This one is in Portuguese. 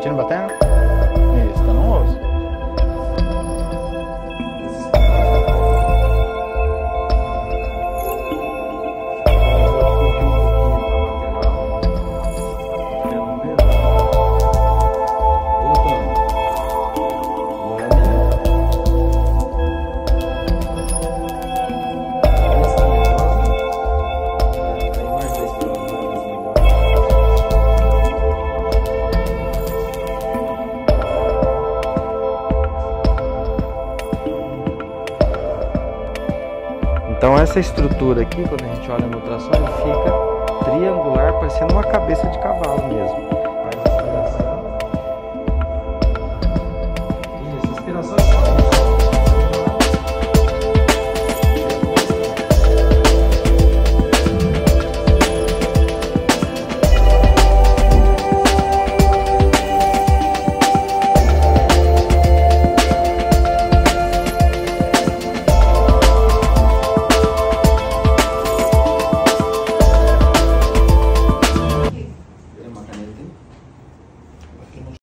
Sentindo batendo? Isso, tá no osso. Então essa estrutura aqui, quando a gente olha no ultrassom, ele fica triangular, parecendo uma cabeça de cavalo mesmo.